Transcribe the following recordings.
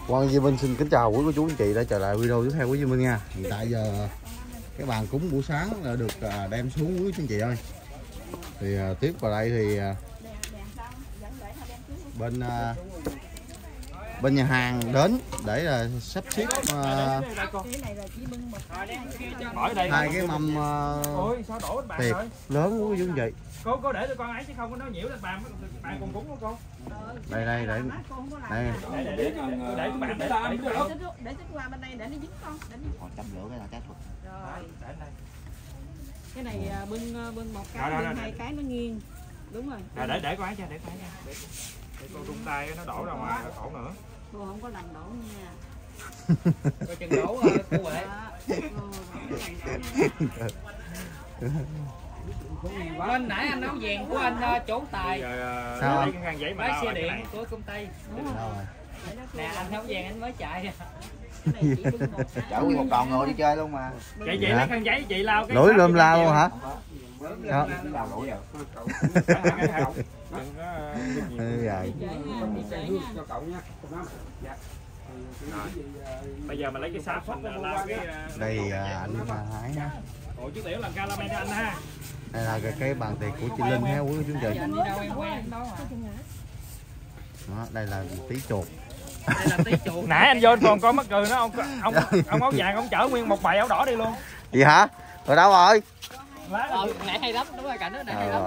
Quang Duy Minh xin kính chào quý cô chú anh chị đã trở lại video tiếp theo của Duy Minh nha. Hiện tại giờ cái bàn cúng buổi sáng là được đem xuống quý anh chị ơi. Thì tiếp vào đây thì bên nhà hàng đến để sắp xếp hai cái mâm tiệc lớn của quý anh chị. Cô để tụi con ấy chứ không có nói nhiễu lên bàn cùng cúng của cô. Đây để bạn để làm được. Để chút qua bên đây để nó dính con. Còn châm lửa cái là cái thuật. Rồi. Cái này bưng một cái, bưng hai cái nó nghiêng. Đúng rồi. Rồi để con ấy cho, để cô rung tay nó đổ ra ngoài khổ nữa. Cô không có làm đổ nha. Coi chừng đổ cô Huệ. Bên nãy anh nấu vàng của anh trốn tài. Sao? Lấy xe điện của công ty. Nè anh nấu vàng anh mới chạy. Chở nguyên một đoàn ngồi đi chơi luôn mà. Chị lấy khăn giấy chị lau cái. Nổi lơm la luôn hả? Sao? Bây giờ mình lấy cái sáp mình lau cái. Đây anh Hải ha. Ủa chứ tiểu làm caramel cho anh ha. Đây là cái bàn tiệc của chị Linh ha quý chú chị. Đó, đây là tí chuột. Đây là tí chuột. Nãy anh vô còn coi mắc cười nó ông áo vàng ông chở nguyên một bầy áo đỏ đi luôn. Gì hả? Rồi đâu rồi? Nãy hay lắm, đúng rồi cảnh đó nãy hay lắm.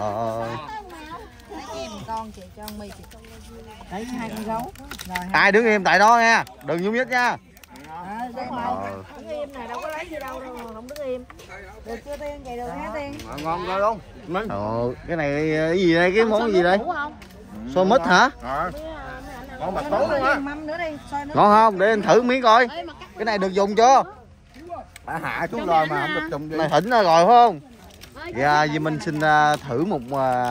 Em con chị cho mì chị con đấy hai con gấu. Rồi. Ai đứng im tại đó nha, đừng nhúc nhích nha. Đúng rồi. Đứng im này đâu có lấy gì đâu không đứng im. Được chưa Tiên, vậy được hả Tiên? Ngon rồi luôn. Cái này cái gì đây, cái món gì đây? Xôi mít hả? Ngon mà tối luôn á. Mâm nữa đi, Ngon không? Để anh thử miếng coi. Cái này được dùng chưa? Đã hạ xuống rồi mà không được dùng. Này thỉnh ra rồi phải không? Dạ, vì mình xin thử một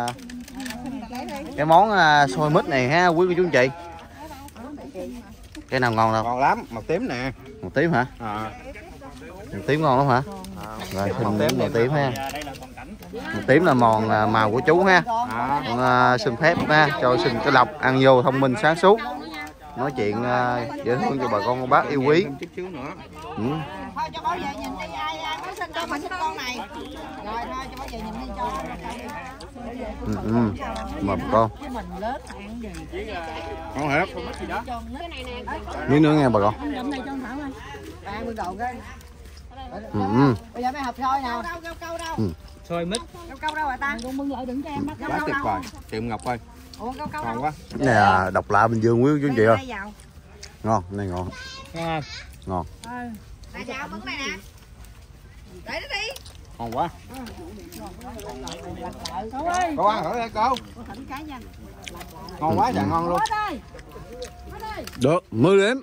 cái món xôi mít này ha quý cô chú anh chị. Cái nào ngon đâu? Ngon lắm, màu tím nè. Màu tím hả? Màu tím ngon lắm hả? Rồi xin màu tím ha. Màu tím là mòn màu của chú ha. Con xin phép ha, cho xin cái lộc ăn vô thông minh sáng suốt. Nói chuyện dễ thương cho bà con cô bác yêu quý. Thôi cho bảo vệ nhìn đi, ai mới sinh cho mình sinh con này. Rồi thôi cho bảo vệ nhìn đi cho. Mập con. Chứ mình lớn ăn gì. Ngon hết. Miếng nữa nghe bà con. Đậm này cho anh Thảo ơi. 30 độ cái. Bây giờ mấy hộp thôi nào. Câu đâu? Xôi mít. Câu đâu rồi ta? Con bưng lại đừng cho em bắt. Quá tuyệt vời. Tiệm Ngọc ơi. Ủa câu Ngon quá. Cái này là độc lạ Bình Dương quý chú anh chị ơi. Ngon, này ngon. Ngon. Tại sao bưng này nè. Để nó đi. Ngon quá. Cô ơi. Cô ăn thử đi cô. Ngon quá trời ngon luôn. Được, 10 điểm.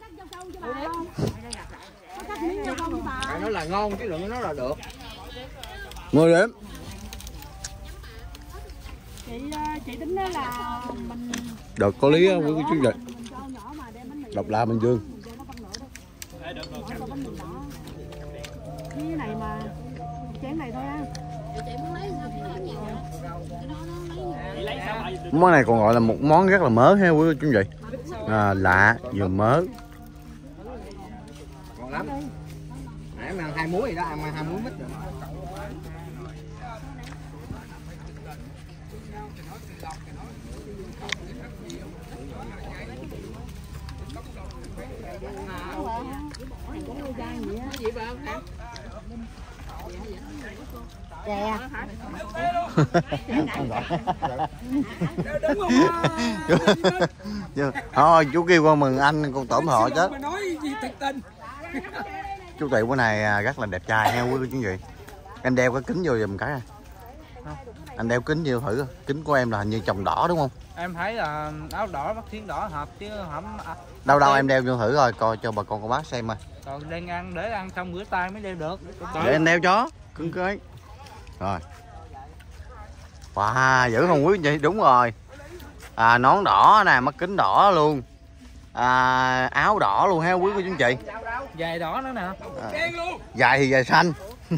Nó là ngon chứ đừng nói là được. 10 điểm. Chị tính đó là mình Được, có lý á quý chú anh chị. Độc lạ Bình Dương. cái này mà chén này thôi á. Món này còn gọi là một món rất là mới ha quý chú anh chị. Lạ, vừa mới. Ngon lắm. Nãy em ăn 2 muối gì đó, ăn 2 muối mít rồi. Thôi chú kêu con mừng anh con tổn thọ chết. Chú Tị bữa này rất là đẹp trai ha quý cô chú anh chị. Anh đeo cái kính vô giùm cái này. Anh đeo kính vô thử. Kính của em là hình như trồng đỏ đúng không? Em thấy là áo đỏ mắt thiên đỏ hợp chứ không. Đâu em đeo vô thử rồi coi cho bà con cô bác xem coi. Còn đang ăn để ăn xong rửa tay mới đeo được. Để anh đeo cho cứng cái. Rồi. Wow, dữ không quý anh chị? Đúng rồi. Nón đỏ nè, mắt kính đỏ luôn. Áo đỏ luôn ha quý cô chú anh chị. Dài đỏ nữa nè. Dài thì dài xanh.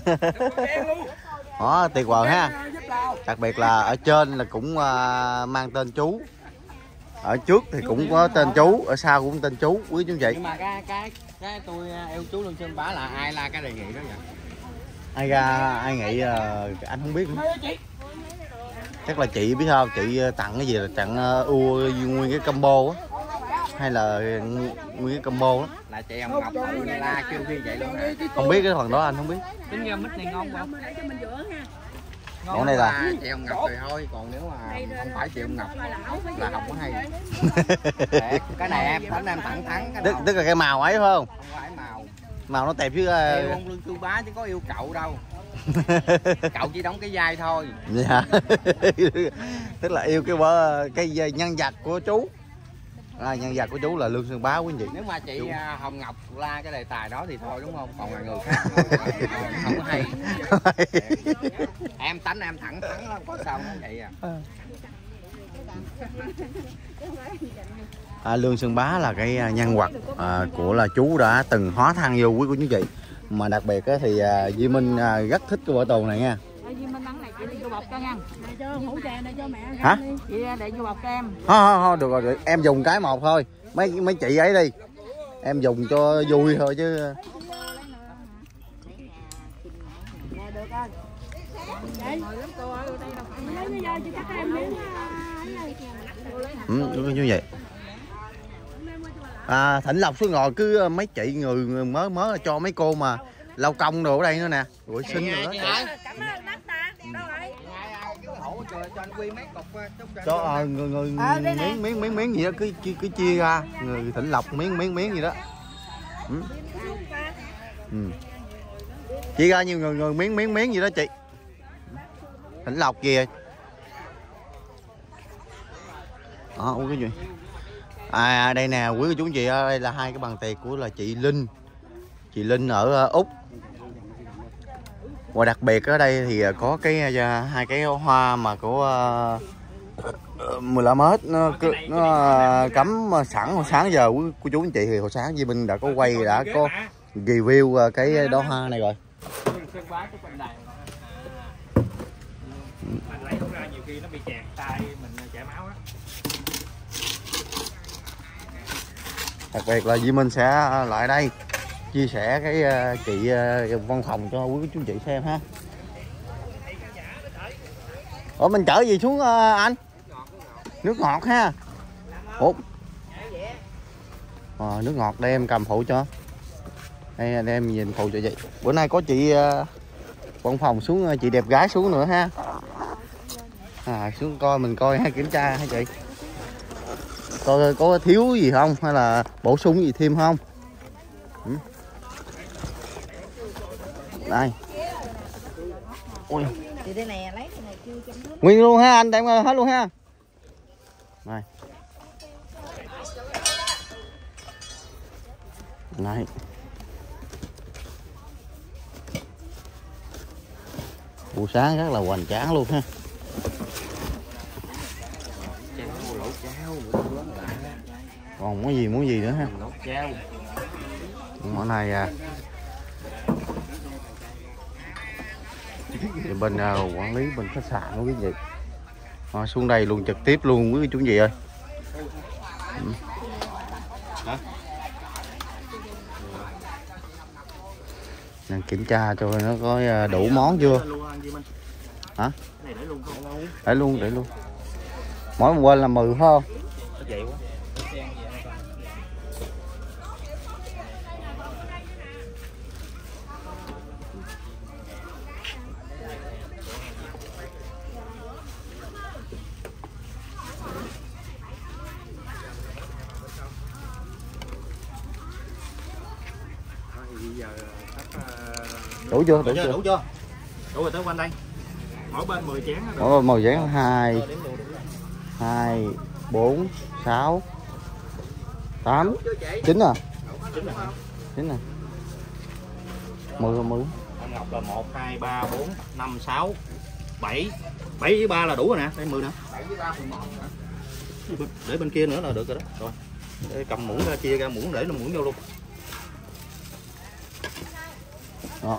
Đó, tuyệt vời ha. Đặc biệt là ở trên là cũng mang tên chú. Ở trước thì cũng có tên chú, ở sau cũng tên chú quý chú chị. Nhưng mà cái tôi yêu chú Lương Sơn Bá là ai la cái đề nghị đó vậy? Ai ra ai nghĩ anh không biết nữa. Chắc là chị biết không, chị tặng cái gì là tặng nguyên cái combo á, hay là nguyên cái combo đó. Là chị Hồng Ngọc la kêu như vậy luôn. Không biết cái phần đó anh không biết. Tính ra mít này ngon không? Cái này là chị Hồng Ngọc thì thôi, còn nếu mà không phải chị Hồng Ngọc là không có hay. Cái này em đánh em thẳng thắn cái tức là cái màu ấy phải không? Không phải Màu nó tẹp chứ. Yêu ông Lương Sơn Bá chứ có yêu cậu đâu. Cậu chỉ đóng cái vai thôi. Dạ. Tức là yêu cái nhân vật của chú. Nhân vật của chú là Lương Sơn Bá quý anh chị. Nếu mà chị chú Hồng Ngọc la cái đề tài đó thì thôi đúng không? Còn là người khác không có hay. Em tánh em thẳng thắn lắm, có sao nó vậy Lương Sơn Bá là cái nhân vật của là chú đã từng hóa thân vô quý cô chú chị. Mà đặc biệt thì Duy Minh rất thích cái vở tù này nha. Duy Minh ăn này chị đi vô bọc cho nha. Này cho hũ trà này cho mẹ. Hả? Chị để vô bọc cho em. Không, được rồi, em dùng cái một thôi. Mấy chị ấy đi. Em dùng cho vui thôi chứ. Được rồi. Như vậy. Thỉnh Lộc xuống ngồi cứ mấy chị người mới cho mấy cô mà lau công đồ ở đây nữa nè, rồi xin nữa. Cảm ơn đất ta. Đâu rồi? Cho anh Quy mấy cục Cho người miếng gì đó cứ chia ra, người Thỉnh Lộc miếng gì đó. Chia ra nhiều người miếng gì đó chị. Thỉnh Lộc kìa. Ủa cái gì? Đây nè quý cô chú anh chị, đây là hai cái bàn tiệc của là chị Linh ở Úc. Và đặc biệt ở đây thì có cái hai cái hoa mà của 15 mét nó cắm sẵn hồi sáng giờ. Quý cô chú anh chị thì hồi sáng Duy Minh đã có quay, đã có review cái đóa hoa này rồi. Nhiều khi nó bị chẹt tay mình chảy máu á. Đặc biệt là Duy Minh sẽ lại đây chia sẻ cái chị văn phòng cho quý chú chị xem ha. Ủa mình chở gì xuống anh? Nước ngọt ha. Ủa? Nước ngọt đây em cầm phụ cho. Đây em nhìn phụ cho chị. Bữa nay có chị văn phòng xuống, chị đẹp gái xuống nữa ha. Xuống coi mình coi hay kiểm tra hả chị? Coi có thiếu gì không hay là bổ sung gì thêm không? Đây. Ui. Thì đây nè, lấy cái này chưa cho nước. Nguyên luôn ha anh, đem hết luôn ha. Này. Này. Buổi sáng rất là hoành tráng luôn ha. Còn muốn gì nữa ha. Món này thì bên quản lý bên khách sạn của quý vị xuống đây luôn trực tiếp luôn quý chú gì ơi. Nên kiểm tra cho nó có đủ món chưa. Hả? Để luôn. Mỗi một bên là 10 phải không? Đủ chưa? Đủ chưa? Đủ rồi, tới quanh đây. Mỗi bên 10 chén. Mỗi bên 10 chén. 2 4 6 8 9 à? 9 à? 10. Ông Ngọc là 1 2 3 4 5 6 7. 7 với 3 là đủ rồi nè, đây 10 nữa. 7 với 3 11 nữa. Để bên kia nữa là được rồi đó. Rồi. Để cầm muỗng ra, chia ra muỗng để nó muỗng vô luôn. Đó.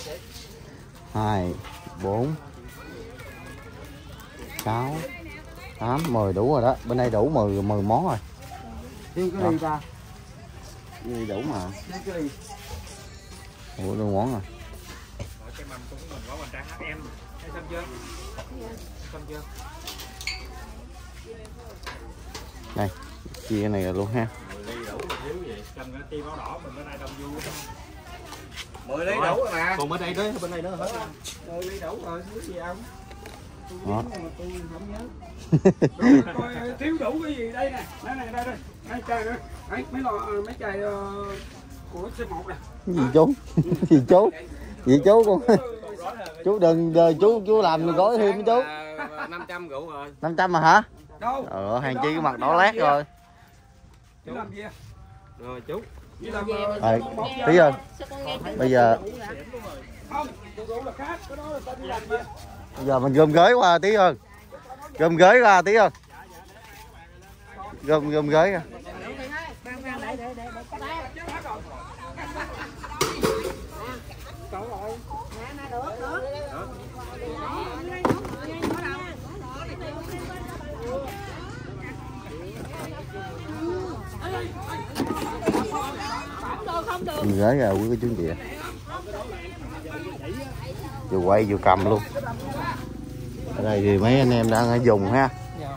2 4 6 8, 10 đủ rồi đó. Bên đây đủ 10 món rồi. Thêm cái ly ta. Gì đủ mà. Thêm cái ly. Đủ đủ món rồi. Cái mâm cũng mình có hoành tráng em. Hay xong chưa? Xong chưa? Đây, chia cái này rồi luôn ha. 10 ly đủ thiếu vậy. Cầm cái tim áo đỏ mình bên đây đông vui. 10 ly đủ rồi mà. Còn bên đây đó, bên đây nữa hết. 10 ly đủ rồi, thiếu gì không? Đó. Tôi không nhớ. Coi thiếu đủ cái gì đây nè, đây này đây đây, mấy chai nữa, mấy chai của C1 nè. Gì chú? Gì chú? Gì chú con? Chú đừng chú làm gói thêm chú. 500 rượu rồi. 500 mà hả? Đâu? Hàng chi cái mặt đỏ lát rồi. Chú làm gì? Rồi chú. Chỉ làm Rồi, tí ơi. Bây giờ không, rượu là khác, cái đó là ta đi làm gì? bây giờ mình gom gới qua tí ơi. Gom gới ra tí ơi. Gom gới ra. Mình gới ra quý cái chú chị. Vừa quay vừa cầm luôn. Ở đây thì mấy anh em đang dùng ha.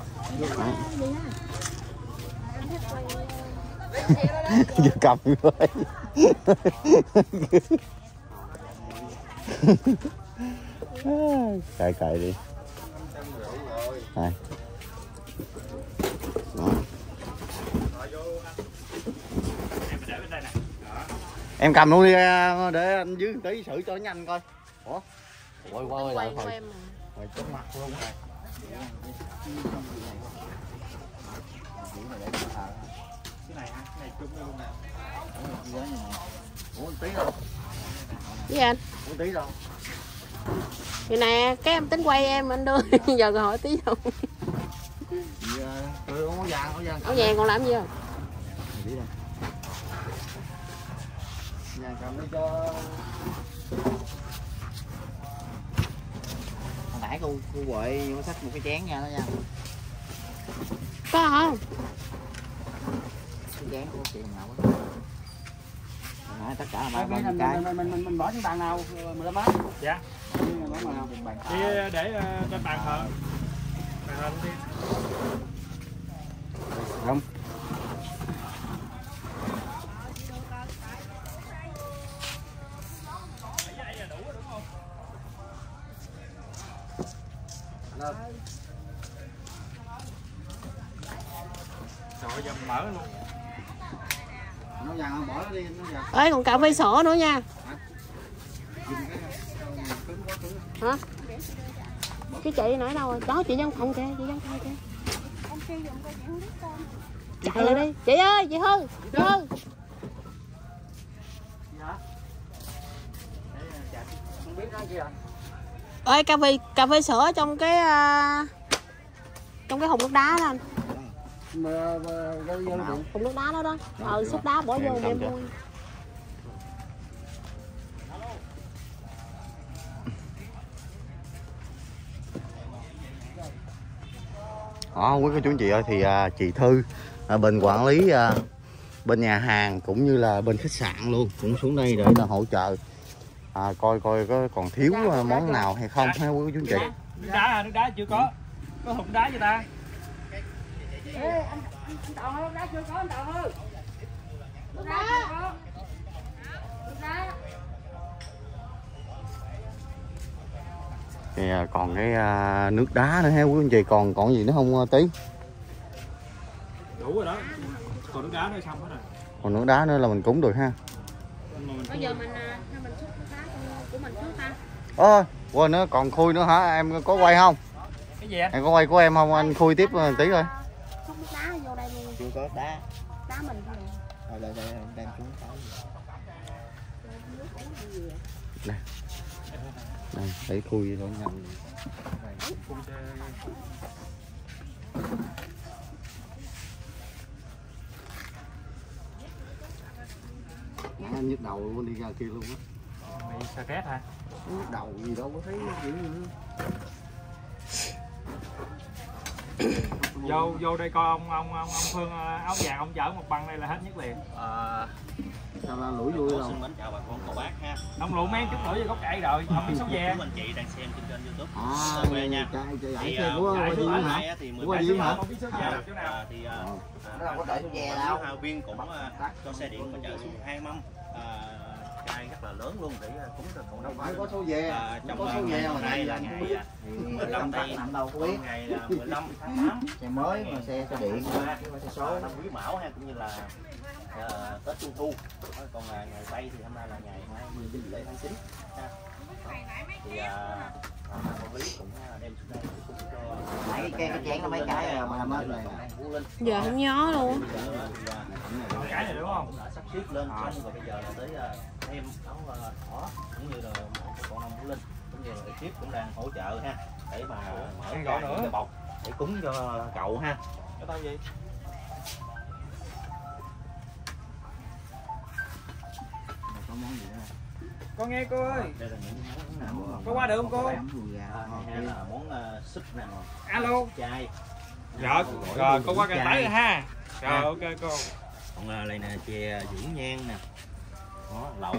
Vừa cầm vừa quay. Cài đi. Đây. Đó. Em cầm luôn đi để anh dưới tí xử cho nó nhanh coi. Ủa? Quay lại thôi. Quay trước mặt luôn. Cái này ha, cái này chung luôn nè. Ủa tí đâu? Gì anh? Ủa tí đâu? Thì nè, cái em tính quay em anh đưa giờ hỏi tí đâu. Tôi không có vàng, Áo vàng còn làm gì không? Tí đâu? Vàng cầm đi cho. Hồi nãy cô Huệ vô xách một cái chén nha đó nha. Có không? Cái chén của chị Ngọc á. Hồi nãy tất cả là bao nhiêu cái. Mình bỏ trên bàn nào, 15 bát. Dạ. Bỏ nào? Đi để trên bàn thờ. Bàn thờ đi. Không. Rồi giờ mở luôn. Nó vàng bỏ nó đi nó vàng. Ơi còn cà phê sữa nữa nha. Hả? Cái chị nãy đâu rồi? Đó chị văn phòng kìa, chị văn phòng kìa. Chạy lại đi. Chị ơi, chị Hương, chị Hương. Ơi cà phê sữa trong cái hùng nước đá đó anh. Hùng nước đá đó đó. Xúc đá bỏ vô em mua. Đó, quý cô chú anh chị ơi thì chị Thư bên quản lý bên nhà hàng cũng như là bên khách sạn luôn cũng xuống đây để là hỗ trợ coi có còn thiếu món nào hay không ha quý cô chú anh chị. Nước đá chưa có hùng đá vậy ta. Ê, anh Toàn ơi, đá chưa có anh Toàn ơi. Nước đá chưa có. Nước đá. Thì còn cái nước đá nữa ha quý anh chị, còn gì nữa không Tí? Đủ rồi đó. Còn nước đá nữa xong hết rồi. Còn nước đá nữa là mình cúng được ha. Bây giờ mình xúc nước đá của mình trước ta. Quên nữa còn khui nữa hả? Em có quay không? Cái gì anh? Em có quay của em không? Anh khui tiếp Tí thôi. Xúc nước đá vô đây luôn. Chưa có đá. Đá mình thôi. Đây em đem xuống tới. Đây, để khui thôi nha. Anh nhức đầu luôn đi ra kia luôn á. Bị sa két hả? Nhức đầu gì đâu có thấy gì nữa. Vô đây coi ông Phương áo vàng ông chở một băng đây là hết nhất liền. Sao ra lũi vui đâu. Xin mến chào bà con cậu bác ha. Ông lụi mấy chút nữa vô gốc cây rồi, ông biết số ve. Anh chị đang xem trên kênh YouTube. À, nha. Chạy xe của Qua Diêm hả? Của Qua Diêm hả? Không biết số ve chỗ nào. Thì Nó có đợi về đâu. Hào Viên cũng cho xe điện mà chở xuống 2 mâm. Chai rất là lớn luôn để cúng cho cộng đồng. Phải có số về. Trong Có số về mà nay là ngày 15 đây, Nằm đâu có biết. ngày 15 tháng 8. Xe mới mà xe điện, xe số. Năm Quý Mão ha, cũng như là Tết Trung Thu. Còn ngày Tây thì hôm nay là ngày 20 lễ tháng 9 ha. Thì quản lý cũng đem xuống đây cũng cho Nãy cái chén nó mấy cái rồi mà mất rồi. Giờ không nhớ luôn. Cái này đúng không? đã sắp xếp lên xong rồi bây giờ là tới em áo đỏ cũng như là con ông Vũ Linh cũng như là ekip cũng đang hỗ trợ ha để mà mở cái bọc để cúng cho cậu ha. Cho tao gì? Có món gì nữa? Con nghe cô ơi. Đây là những món Có qua được không cô? hay là món súp nè. Alo. Chai. Rồi, cô qua gần tới rồi ha. Rồi ok cô. Còn này nè chè dưỡng nhan nè. Đó, lẩu.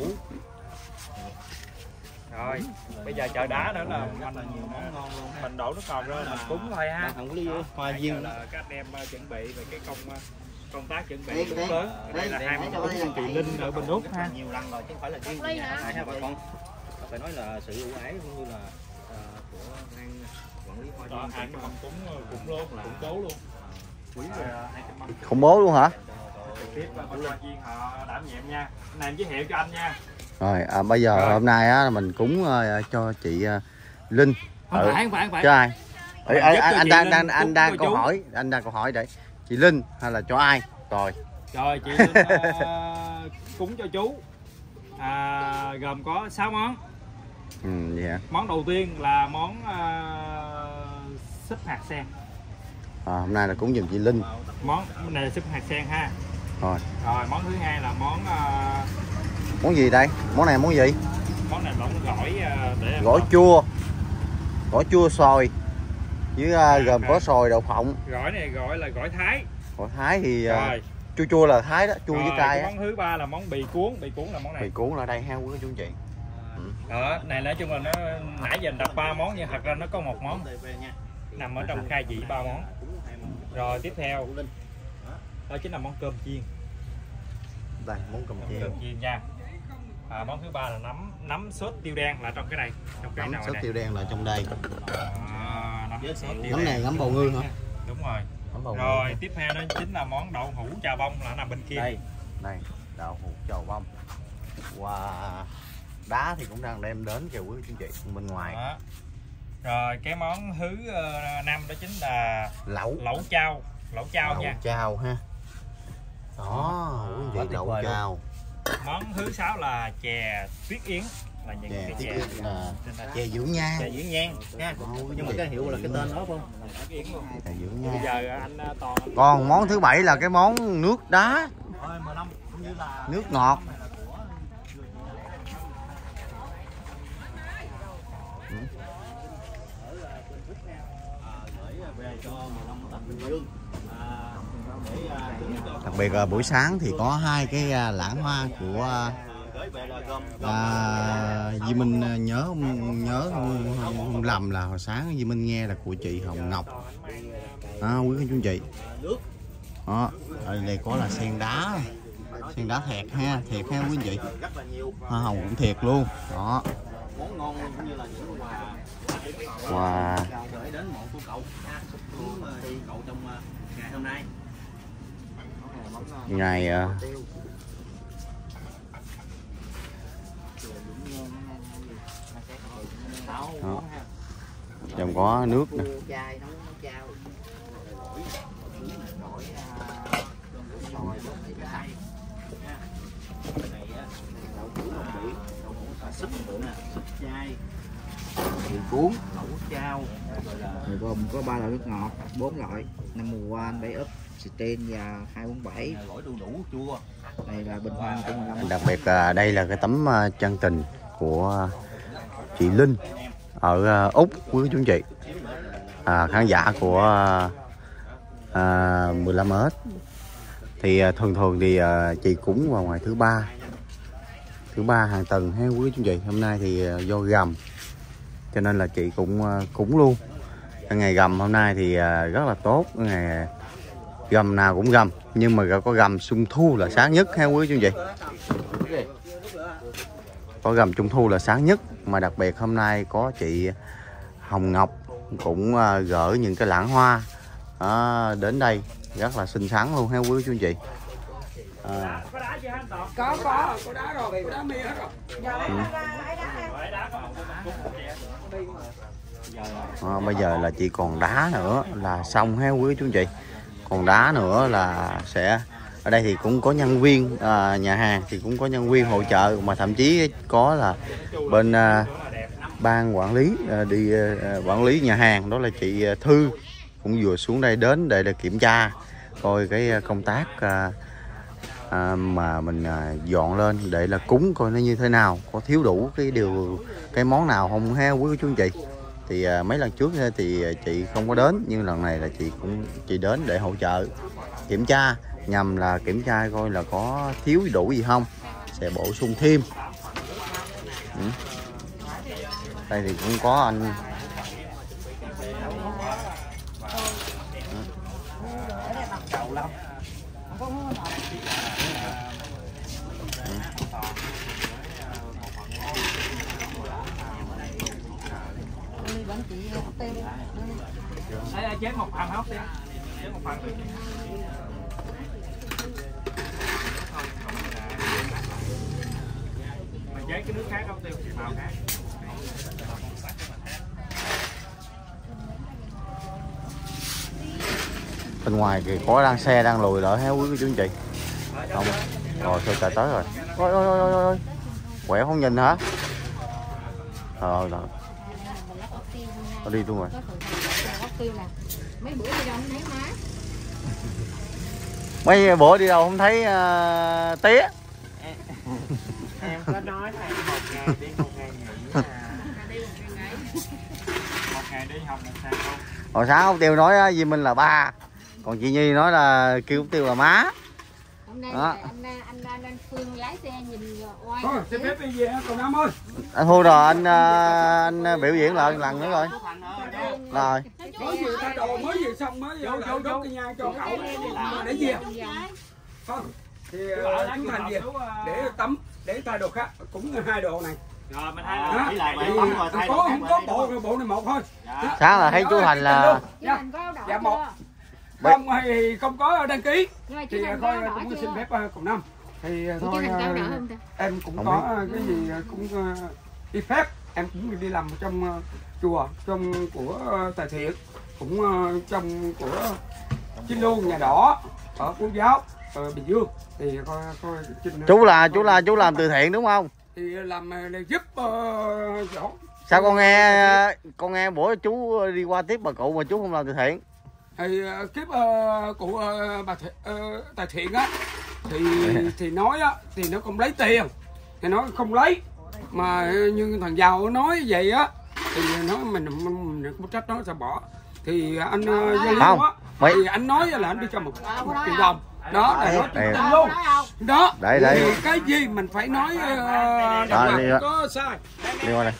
Rồi, bây giờ chợ đá nữa là rất là nhiều món ngon luôn. mình đổ nước cồn ra mình cúng thôi ha. Không có ly hoa viên là các anh em chuẩn bị về cái công tác chuẩn bị cúng lớn. Đây là hai món cúng của chị Linh ở bên Úc ha. Nhiều lần rồi chứ không phải là riêng nhà ai ha bà con. Phải nói là sự ưu ái cũng như là của ban quản lý hoa viên. Hai cái mâm cúng luôn, củng cố luôn. Quý rồi. Khủng bố luôn hả? Trực tiếp bên hoa viên họ đảm nhiệm nha. Này em giới thiệu cho anh nha. Rồi bây giờ hôm nay á mình cúng cho chị Linh. Không phải. Cho ai? Anh đang câu hỏi để chị Linh hay là cho ai? Rồi chị Linh cúng cho chú. Gồm có 6 món. Vậy hả? Món đầu tiên là món súp hạt sen. Hôm nay là cúng giùm chị Linh. Món này là súp hạt sen ha. Rồi Món thứ hai là món gì đây? Món này món gì? Món này gỏi để gỏi chua xoài với gồm có xoài đậu phộng. Gỏi này gọi là gỏi Thái. Gỏi Thái thì chua là Thái đó, chua với cay. Món thứ ba là món bì cuốn là món này. Bì cuốn là đây ha quý chú anh chị. Này nói chung là nó nãy giờ đặt 3 món nhưng thật ra nó có một món nằm ở trong khai vị 3 món. Rồi tiếp theo đó chính là món cơm chiên. Đây món cơm chiên nha. Món thứ ba là nấm sốt tiêu đen là trong cái này, nấm sốt tiêu đen là trong đây. Nấm này nấm bào ngư hả? Đúng rồi. Rồi tiếp theo đó chính là món đậu hũ chà bông là nằm bên kia. Đây đậu hũ chà bông. Wow. Đá thì cũng đang đem đến kìa quý chú chị bên ngoài. Rồi cái món thứ 5 đó chính là lẩu chao nha. Lẩu chao ha. Đó, quý vị lẩu chao. Món thứ 6 là chè tuyết yến là những cái chè dưỡng nhan. Chè dưỡng nhan nha. Nhưng mà cái hiệu là cái tên đó không? Chè dưỡng nhan. Bây giờ anh Còn món thứ 7 là cái món nước đá. Nước ngọt. Đặc biệt là buổi sáng thì có hai cái lẵng hoa của Di Minh nhớ không lầm là hồi sáng Di Minh nghe là của chị Hồng Ngọc quý cô chú chị. Đó, ở đây có là sen đá thiệt ha quý anh chị. Hoa hồng cũng thiệt luôn. Đó. Wow. Ngày trong có nước nè. Cuốn lẩu chao rồi gồm có 3 loại nước ngọt, 4 loại number 1, 7 up, Stain và 247. Gỏi đu đủ chua. Này là bình hoa 115. Đặc biệt là đây là cái tấm chân tình của chị Linh ở Úc quý chú anh chị. Khán giả của 15 ếch. Thì thường thì chị cúng vào ngày thứ ba hàng tuần ha quý chú chị. Hôm nay thì do gầm cho nên là chị cũng cúng luôn. Cái ngày gầm hôm nay thì rất là tốt. Cái ngày gầm nào cũng gầm, nhưng mà có gầm Trung Thu là sáng nhất ha quý chú chị. Có gầm Trung Thu là sáng nhất, mà đặc biệt hôm nay có chị Hồng Ngọc cũng gửi những cái lẵng hoa đến đây rất là xinh xắn luôn ha quý chú chị. Có đá rồi, có đá mì hết rồi. Bây giờ là chỉ còn đá nữa là xong ha quý chú chị. Còn đá nữa là sẽ ở đây thì cũng có nhân viên nhà hàng thì cũng có nhân viên hỗ trợ, mà thậm chí có là bên ban quản lý quản lý nhà hàng, đó là chị Thư cũng vừa xuống đây đến để kiểm tra coi cái công tác mà mình dọn lên để là cúng coi nó như thế nào, có thiếu đủ cái món nào không ha quý chú anh chị. Thì mấy lần trước thì chị không có đến, nhưng lần này là chị đến để hỗ trợ kiểm tra, nhằm là kiểm tra coi là có thiếu đủ gì không, sẽ bổ sung thêm. Đây thì cũng có anh đây chén một phần hóc đi, chén một phần đi. Mình chế cái nước khác không tiêu, màu khác. bên ngoài thì có xe đang lùi lại héo quý chú anh chị. Không rồi, sao chạy tới rồi. Ôi quẹo không nhìn hả? Rồi nó đi luôn rồi. Mấy bữa đi đâu không thấy tía. Em có nói là 1 ngày đi 1 ngày nghỉ. 1 ngày đi học 1 ngày không. Hồi sáng ông Tiêu nói Duy Minh là ba, còn chị Nhi nói là kêu ông Tiêu là má. Hôm nay đó. anh Phương lái xe nhìn oai. Thôi, xin phép đi về còn Năm ơi. Anh thua rồi, anh biểu diễn lại lần nữa rồi. Rồi. Mới vừa thay đồ, mới vừa xong, mới vừa đốt cái nhang cho cậu để về. Không, thì chú Thành về để tắm, để thay đồ khác, cũng 2 đồ này. Rồi mình thay lại không có bộ này một thôi. Sáng là thấy chú Thành là dạ một. Không thì không có đăng ký thì thôi cũng xin phép cùng Năm thì thôi em cũng không có biết. Cái gì cũng đi phép, em cũng đi làm trong chùa trong của Tài Thiện, cũng trong của Chính Luân Nhà Đỏ ở Phú Giáo Bình Dương thì coi chú làm từ thiện đúng không? Thì làm giúp chỗ. Sao con nghe bữa chú đi qua tiếp bà cụ mà chú không làm từ thiện? Thì kiếp cụ bà Tài Thiện á thì nói á thì nó không lấy tiền, thì nó không lấy, mà như thằng giàu nói vậy á thì nói mình không trách nó sao bỏ. Thì anh Gia Liêu á thì anh nói là anh đi cho 1 triệu đồng đó là nói tin luôn đó. Đây cái gì mình phải nói không có sai. Đi qua đây.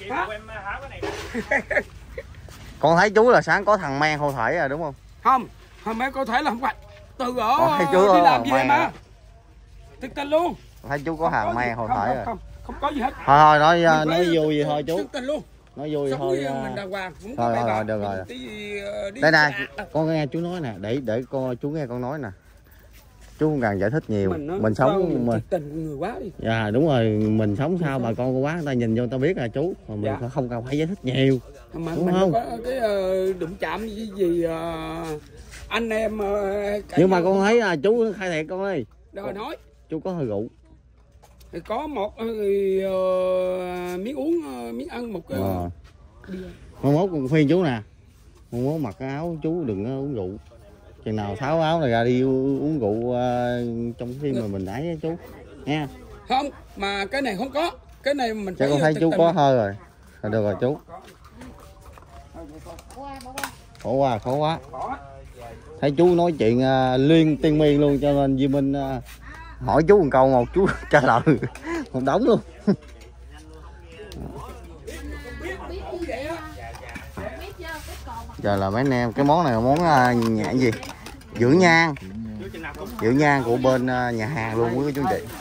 Con thấy chú là sáng có thằng men hô thể rồi đúng không? Không, mấy có thể là không phải từ ở đi làm về mà thực tình luôn. Thấy chú có hàng men hô thể rồi. Không có gì hết. Thôi nói vui gì thôi chú. Thực tình luôn. Nói vui thôi. Mình đàng hoàng. Thôi được rồi. Đây nè, con nghe chú nói nè, để chú nghe con nói nè. Chú không cần giải thích nhiều, mình sống mình tình người quá đi. Dạ đúng rồi, mình sống sao bà con quá người ta nhìn vô người ta biết là chú, mà mình không cần phải giải thích nhiều. Mà đúng mình không? Có cái đụng chạm gì anh em nhưng mà con thấy là chú khai thiệt con ơi. Rồi nói chú có hơi rượu. Thì có một miếng uống miếng ăn một cái Mai mốt con khuyên chú nè, mai mốt mặc cái áo chú đừng uống rượu. Chừng nào tháo áo này ra đi uống rượu trong phim mà mình ấy chú nha. Không, mà cái này không có, cái này mình phải. Con thấy chú có hơi rồi. Được rồi chú. Khổ quá. thấy chú nói chuyện liên tiên miên luôn, cho nên Duy Minh hỏi chú một câu một chú trả lời một đống luôn. Giờ là mấy anh em cái món này là món nhãn gì, dưỡng nhang của bên nhà hàng luôn quý chú anh chị.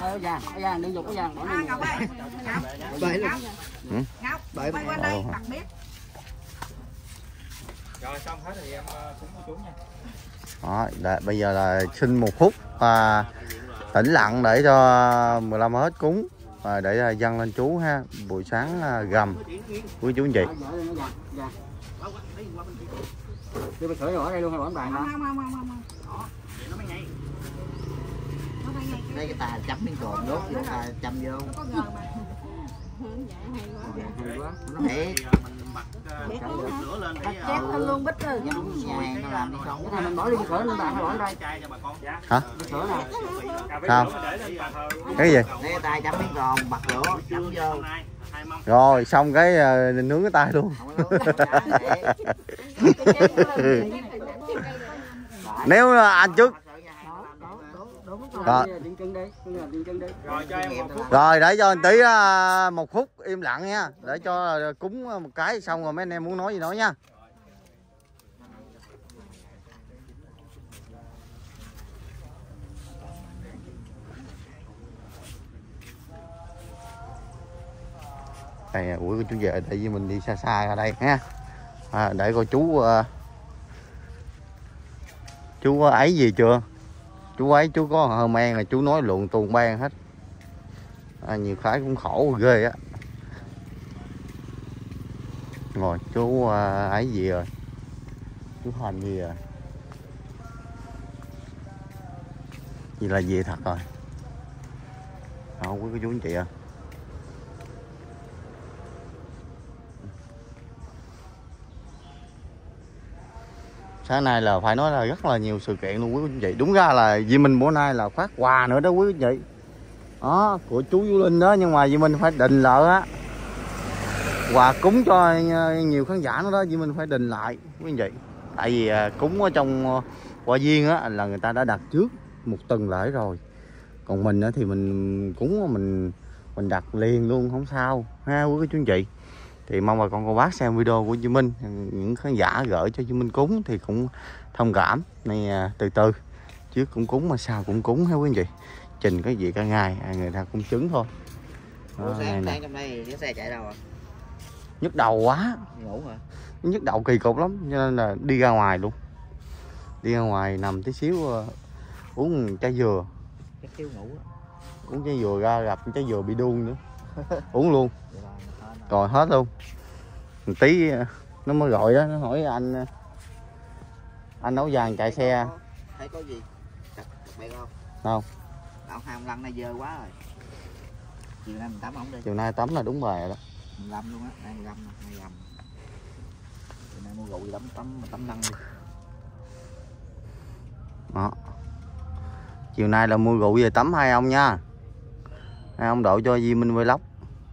Rồi xong hết thì em cúng của chú nha. Đó, bây giờ là xin một phút tĩnh lặng để cho 15 hết cúng và để dâng lên chú ha. Buổi sáng gầm quý chú anh chị. Đưa bà sưởi ở đây luôn hay bỏ bàn đó. Đây cái tà chấm miếng cồn đốt vô ta chấm vô. Để Chép luôn bít rồi. nhà hàng nó làm đi không. Cái này mình bỏ đi sữa lên bàn hay bỏ đây? Hả? Sữa nè. Sao? Cái gì? Đây ta chấm miếng cồn bật lửa chấm vô. Rồi xong cái nướng cái tay luôn. Nếu anh trước rồi để cho anh tí 1 phút im lặng nha, để cho cúng một cái xong rồi mấy anh em muốn nói gì nói nha. Đây ủi chú về để với mình đi xa xa ra đây ha, để coi chú ấy gì chưa, chú ấy chú có hờ men là chú nói luận tuồng ban hết, nhiều cái cũng khổ ghê á. Rồi chú ấy gì rồi, chú hành gì rồi, gì là gì thật rồi, không quý cô chú anh chị à. Sáng nay là phải nói là rất là nhiều sự kiện luôn quý anh chị. Đúng ra là Duy Minh bữa nay là phát quà nữa đó quý anh chị. Đó, của chú Vũ Linh đó, nhưng mà Duy Minh phải định lại á. Quà cúng cho nhiều khán giả nữa đó, Duy Minh phải định lại quý anh chị. Tại vì cúng ở trong Hoa Viên á là người ta đã đặt trước một tuần lễ rồi. Còn mình á thì mình cúng mình đặt liền luôn không sao ha quý chú anh chị. Thì mong bà con cô bác xem video của Duy Minh, những khán giả gửi cho Duy Minh cúng thì cũng thông cảm. Này từ từ, trước cũng cúng mà sao cũng cúng ha quý anh chị. Trình cái gì cả ngày, người ta cũng chứng thôi. Ủa, sáng trong đây cái xe chạy đâu à? Nhức đầu quá. Ngủ hả? Nhức đầu kỳ cục lắm, cho nên là đi ra ngoài luôn. Đi ra ngoài nằm tí xíu uống chai dừa. Chắc thiếu ngủ á. Uống chai dừa ra gặp chai dừa bị đuông nữa. Uống luôn. Rồi hết luôn. Một tí nó mới gọi đó, nó hỏi anh Áo Vàng chạy xe. Thấy có gì? Cặp bè không? Không. Đạo 25 nay dơ quá rồi. Chiều nay mình tắm không đi. Chiều nay tắm là đúng bài rồi đó. 15 luôn á, nay 15 nay gầm. Chiều nay mua rượu gì tắm năng đi. Đó. Chiều nay là mua rượu về tắm hai ông nha. Hai ông đội cho Duy Minh Vlog.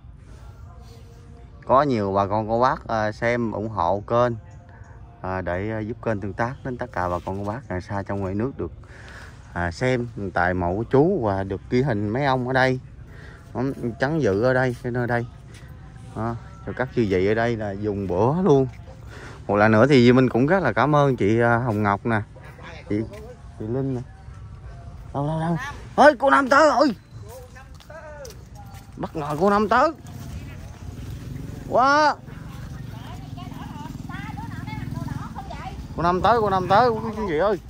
Có nhiều bà con cô bác xem ủng hộ kênh để giúp kênh tương tác đến tất cả bà con cô bác xa trong ngoài nước được xem tài mộ của chú và được ghi hình mấy ông ở đây, trắng dự ở đây, cái nơi đây. Rồi các chư vị ở đây là dùng bữa luôn. Một lần nữa thì mình cũng rất là cảm ơn chị Hồng Ngọc nè, chị Linh nè. Đâu ơi, cô Năm tới rồi, bất ngờ cô Năm tới quá. Cô Năm tới quý vị ơi.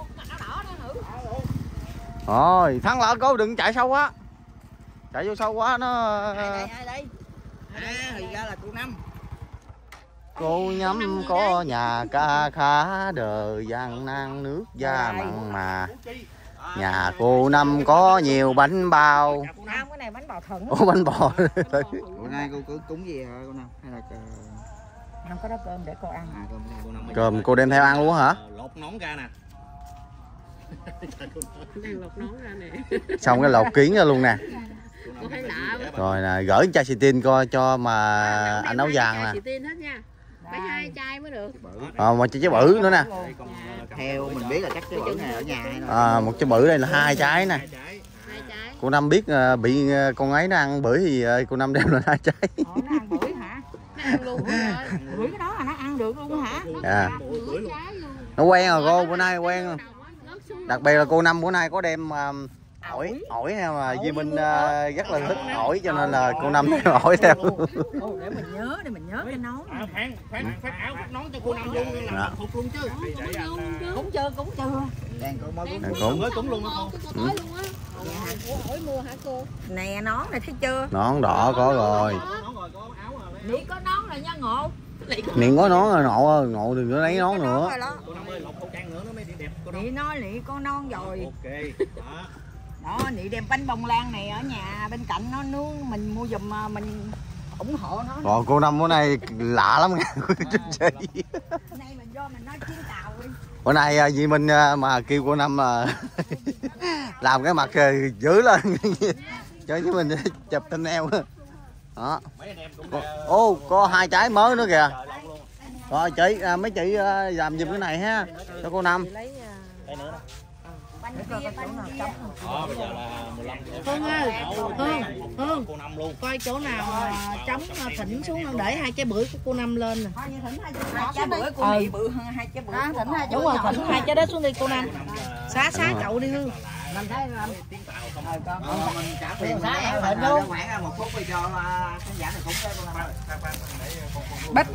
Rồi thắng lỡ cô đừng chạy sâu quá, chạy vô sâu quá nó. Đây. Thì ra là cô Năm. Cô Nhắm có nhà ca khá đời gian nan nước da mặn mà. Nhà cô Năm có nhiều bánh bao. Không, cái này bánh bò thuận. Ủa bánh bò. Bữa nay cô cúng gì hả cô Năm? Hay là không có đó cơm để cô ăn. Cơm cô đem theo ăn luôn hả? Lột nón ra nè. Đang lột nón ra nè. Xong cái lột kiến ra luôn nè. Cô thấy lạ quá. Rồi nè, gửi chai xì tin coi cho mà anh Áo Vàng nè. Xì tin hết nha. Phải 2 chai mới được. Mà chai bự nữa nè. theo mình biết là chắc cái bự này ở nhà hay là một trái bự đây là 2 trái nè. 2 trái. Cô Năm biết bị con ấy nó ăn bưởi thì cô Năm đem lên 2 trái. Nó ăn bưởi hả? Nó ăn luôn rồi. Bưởi cái đó là nó ăn được luôn hả? Dạ. Bưởi trái luôn. Nó quen rồi cô, bữa nay quen rồi. Đặc biệt là cô Năm bữa nay có đem ổi ha, mà Duy Minh rất là thích ổi cho nên là cô Năm đem ổi theo. Để mình nhớ cái nón. Phát áo phát nón cho cô Năm luôn nên là phục luôn chứ. Cúng chưa. đang có mới Mới cúng luôn đó cô. Ổi mua hả cô? Nè nón này thấy chưa? Nón đỏ có rồi. Nị có nón rồi nha Ngộ. Miệng có nón rồi Ngộ đừng có lấy nón nữa. Cô Năm ơi lột khẩu trang nữa nó mới đẹp cô Năm. Nị nói Nị có nón rồi. Ok. Đó Nị đem bánh bông lan này ở nhà bên cạnh nó nướng mình mua giùm mình ủng hộ nó. Rồi cô Năm bữa nay lạ lắm nha. Nay mình vô mình nói tiếng Tàu đi. Bữa nay Duy Minh mà kêu cô Năm làm cái mặt dữ lên cho Duy Minh chụp tên eo đó. Có 2 trái mới nữa kìa. Rồi chị mấy chị làm giùm cái này ha cho cô Năm. Bây giờ là 15. Hương ơi, Hương, cô Năm luôn. coi chỗ nào trống thỉnh xuống để 2 trái bưởi của cô Năm lên nè. 2 trái bưởi của Nị bự hơn 2 trái bưởi. Thỉnh 2 trái. Đúng rồi, thỉnh 2 trái đó xuống đi cô Năm. Xá chậu đi Hương. mình trả tiền mình khoảng 1 phút đi cho khán giả này cũng cho con Bích.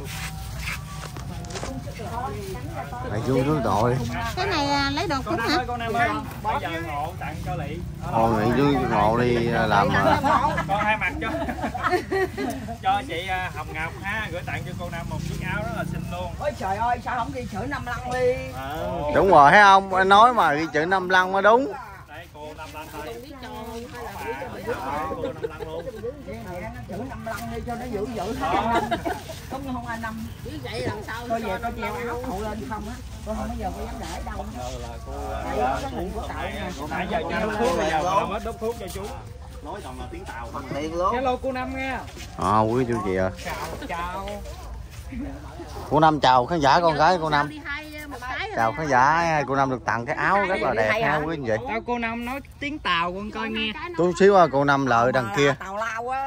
Mày vui nước đội. Cái này lấy đồ cúng hả? Con Năm ơi, bây giờ Ngộ tặng cho Lị. Nghỉ với Ngộ đi làm Con hai mặt cho chị Hồng Ngọc ha, gửi tặng cho cô Năm một chiếc áo rất là xinh luôn. Ôi trời ơi, sao không ghi chữ 5 lăng đi? Đúng rồi thấy không? Anh nói mà ghi chữ 5 lăng mới đúng. Đây cô 5 lăng thôi. Cô 5 lăng luôn. Chữ 5 lăng đi cho nó dữ không ai năm. Chứ vậy làm sao? Coi về coi treo áo cậu lên không á. Tôi không bao giờ có dám để đâu. Nãy giờ cho đốt thuốc, bây giờ làm hết đốt thuốc cho chú. Nói toàn là tiếng Tàu không. tiền luôn. Hello cô Năm nghe. Quý chú chị ơi. Chào. Cô Năm chào khán giả con gái cô Năm. Một cái Chào khán giả, cô Năm được tặng cái áo rất là đẹp ha quý anh chị. Tao cô Năm nói tiếng Tàu con coi nghe. Chút xíu cô Năm lợi đằng kia. Tào lao á.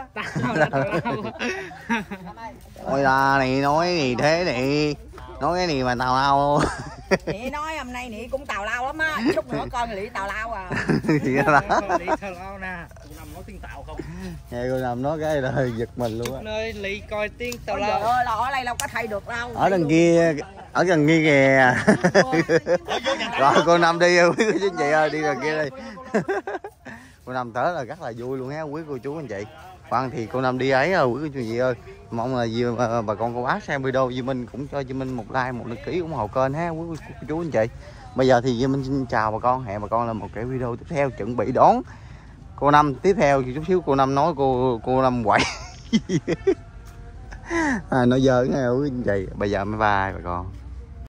Ôi là này nói gì thế này. Nói cái gì mà tào lao. Nị nói hôm nay Nị cũng tào lao lắm á. Chút nữa coi Nị tào lao à. Thì đó. Lị tào lao nè. Cô Năm nói tiếng Tàu không. Nghe cô Năm nói cái là hơi giật mình luôn á. Nơi Lị coi tiếng Tàu Ôi trời ơi, là ở đây đâu có thay được đâu. Ở đằng kia kìa. Rồi cô Năm đi quý chú anh chị ơi, đi đằng kia đi. Cô Năm tới là rất là vui luôn ha quý cô chú anh chị. Khoan thì cô Năm đi ấy rồi quý cô chú anh chị ơi. Mong là bà con cô bác xem video Duy Minh cũng cho Duy Minh một like, một đăng ký ủng hộ kênh ha quý cô chú anh chị. Bây giờ thì Duy Minh xin chào bà con, hẹn bà con lên một cái video tiếp theo chuẩn bị đón cô Năm tiếp theo. Chút xíu cô Năm nói cô Năm quậy. Nói dơ nghe quý anh chị. Bây giờ mới bye bà con.